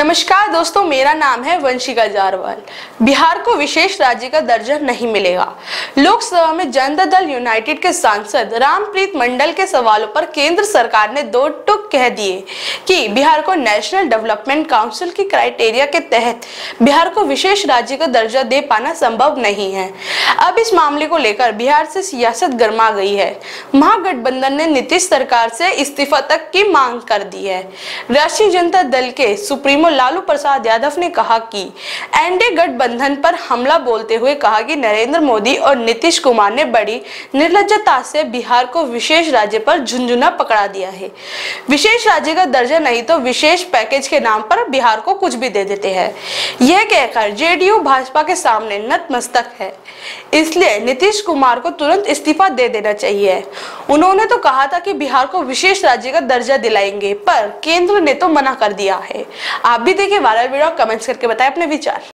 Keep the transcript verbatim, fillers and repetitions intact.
नमस्कार दोस्तों, मेरा नाम है वंशिका जारवाल। बिहार को विशेष राज्य का दर्जा नहीं मिलेगा। लोकसभा में जनता दल यूनाइटेड के सांसद रामप्रीत मंडल के सवालों पर केंद्र सरकार ने दो टूक कह दिए कि बिहार को नेशनल डेवलपमेंट काउंसिल की क्राइटेरिया के तहत बिहार को विशेष राज्य का दर्जा दे पाना संभव नहीं है। अब इस मामले को लेकर बिहार से सियासत गर्मा गई है। महागठबंधन ने नीतीश सरकार से इस्तीफा तक की मांग कर दी है। राष्ट्रीय जनता दल के सुप्रीमो लालू प्रसाद यादव ने कहा कि एनडीए गठबंधन पर हमला बोलते हुए कहा कि नरेंद्र मोदी और नीतीश कुमार ने बड़ी निर्लज्जता से बिहार को विशेष राज्य पर झुंझुना पकड़ा दिया है। विशेष राज्य का दर्जा नहीं तो विशेष पैकेज के नाम पर बिहार को कुछ भी दे देते हैं। यह कहकर जेडीयू भाजपा के सामने नतमस्तक है, इसलिए नीतीश कुमार को तुरंत इस्तीफा दे देना चाहिए। उन्होंने तो कहा था कि बिहार को विशेष राज्य का दर्जा दिलाएंगे, पर केंद्र ने तो मना कर दिया है। आप भी देखिए वायरल वीडियो, कमेंट्स करके बताएं अपने विचार।